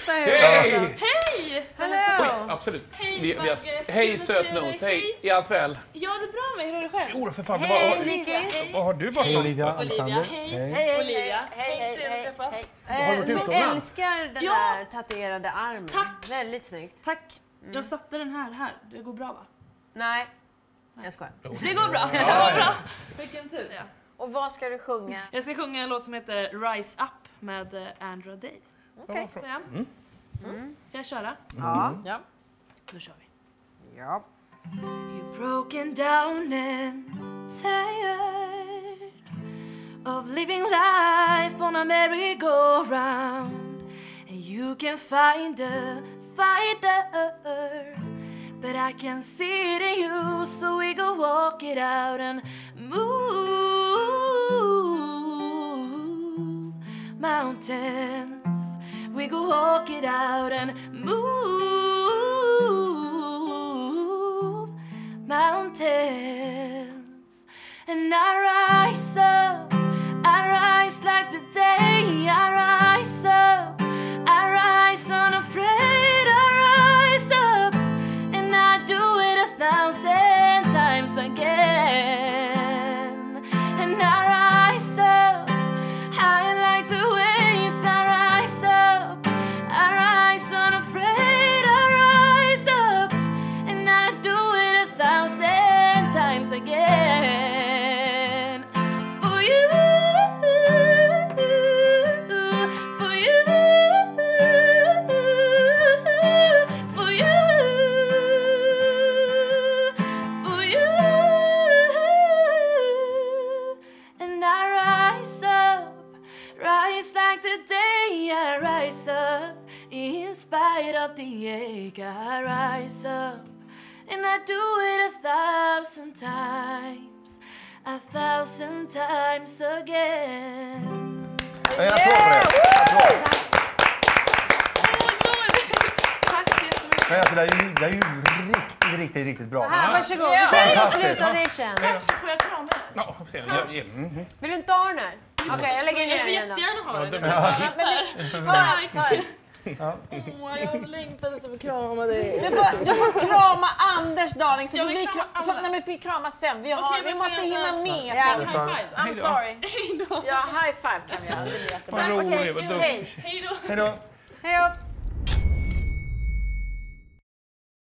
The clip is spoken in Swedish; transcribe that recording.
Titta hur... Hej! Hej! Hallå! Absolut. Hej, Hej sötnos, hej. Är allt väl? Ja, det är bra med. Hur är det själv? Jo, för fan. Hej, Nicky! Vad har du varit? Hej Olivia, Olivia, Alexander. hej. Olivia, hej. Trevligt att träffas. Har du varit Jag utomlands? älskar den där tatuerade armen. Tack. Väldigt snyggt. Tack. Jag satte den här. Det går bra, va? Nej, jag skojar. Det går bra. Det går bra. Vilken tur. Ja. Och vad ska du sjunga? Jag ska sjunga en låt som heter Rise Up med Andra Day. Okej. Så ja. Ska jag köra? Ja. Då kör vi. Ja. You're broken down and tired of living life on a merry-go-round, and you can find a fighter, but I can see it in you, so we go walk it out and move mountains. We go walk it out and move mountains. And I rise up, I rise like the day. I rise up, I rise unafraid. I rise up, and I do it 1,000 times again. And I rise up, high like the waves. I rise up, I rise unafraid. I rise up, and I do it 1,000 times again. For you, for you, for you, for you. And I rise up, rise like the day. I rise up, in spite of the ache. I rise up, and I do it 1,000 times, 1,000 times again. Jag tror på det. Tack så jättemycket. Men alltså, det är ju riktigt bra. Här, varsågod. Ja. Kör Fantastiskt. slutaudition. Får jag krama dig? Ja, Vill du inte ha den här? Okej, jag lägger ner Jag vill den då. jättegärna ha den. Tack. Jag längtar efter att krama dig. Du får krama Anders, darling. Så Jag får vill vi, krama Anna. nej, men vi kramar sen. Vi Okej, måste men hinna får jag med. säga på- high five? I'm sorry. Hej då. Ja, high five kan vi göra. Det blir jättebra. Vad roligt, Okej, vad dumt. hej. Hej då. Hej då. Hej då.